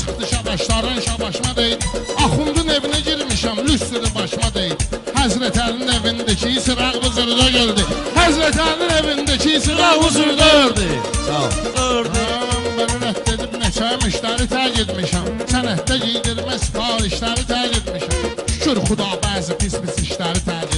çıxdı şabaşların şabaşma deyil. Axundun evinə girmişəm, lüstürü başıma deyil. Həzrət Əlinin evindəki sıraq vızırda gördü. Həzrət Əlinin evindəki sıraq vızırda ördü. Sağ ol. Ördü. Mən rədd edib neçə müştəri tərk etmişəm. Sənətdə giydirmə sifarişləri tərk etmişəm. Şükür Xuda bəzi pis işləri tərk etmişəm.